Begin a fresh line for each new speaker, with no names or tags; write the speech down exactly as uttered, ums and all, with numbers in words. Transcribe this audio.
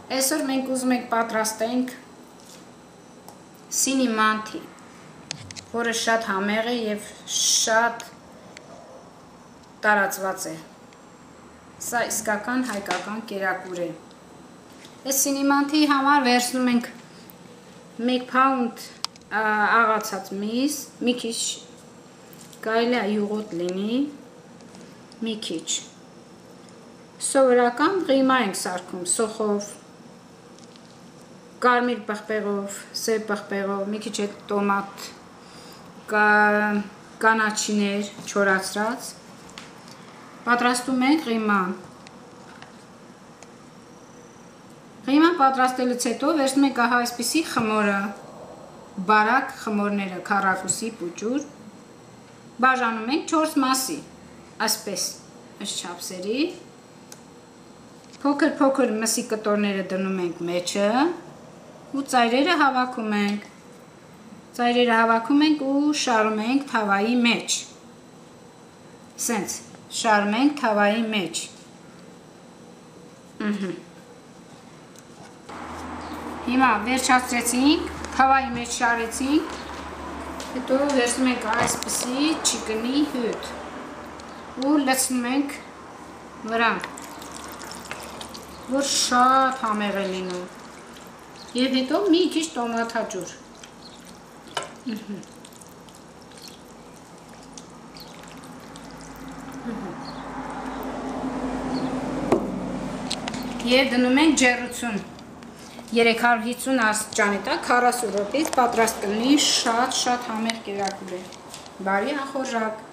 Այսօր մենք ուզում ենք պատրաստենք Cinimanti, որը շատ համեղ է և շատ տարածված է։ Սա իսկական հայկական կերակուր է։ Այս Cinimanti-ի համար վերցնում ենք մեկ փաունդ աղացած միս, մի քիչ կարելի է յուղոտ լինի, մի քիչ։ Սովորական ղիմա ենք սարքում սոխով, կարմիր պղպեղով, սև պղպեղով, մի քիչ է տոմատ, կանաչիներ չորացրած։ Պատրաստում ենք ղիման։ Ղիման պատրաստելուց հետո վերցնում ենք ահա այսպիսի խմորը, բարակ խմորները, քառակուսի պուճուր, բաժանում ենք չորս մասի, այսպես, այս չափսերի, փոքր-փոքր մսի կտորները դնում ենք մեջը ու ծայրերը հավաքում ենք, ծայրերը հավաքում ենք ու շարում ենք թավայի մեջ, սենց, շարում ենք թավայի մեջ, հիմա վերջացրեցինք, թավայի մեջ շարեցինք, հետո վերցնում ենք այսպիսի չիկնի հյութ ու լցնում ենք վրան, որ շատ համեղ է լինում և հետո մի քիչ տոմաթաջուր։ Եվ դնում ենք ջեռուցուն, երեք հարյուր հիսուն աստիճանի տակ քառասուն րոպեից պատրաստ կլինի շատ-շատ համեղ կերակուր է, բարի անխորժակ։